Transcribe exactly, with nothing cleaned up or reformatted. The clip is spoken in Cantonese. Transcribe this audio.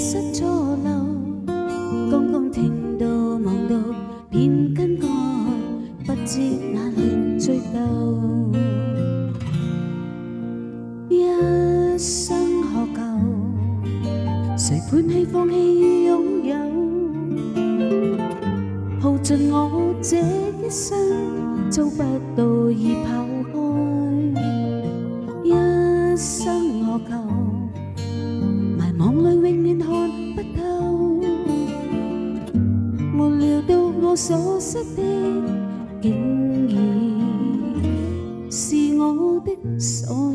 失錯漏，剛剛聽到望到便更改，不知哪裏追究。一生何求？誰盤氣放棄擁有？耗盡我這一生，做不到已跑開。一生何求？迷惘裏永遠看不透，沒料到我所失的，竟然是我的所有。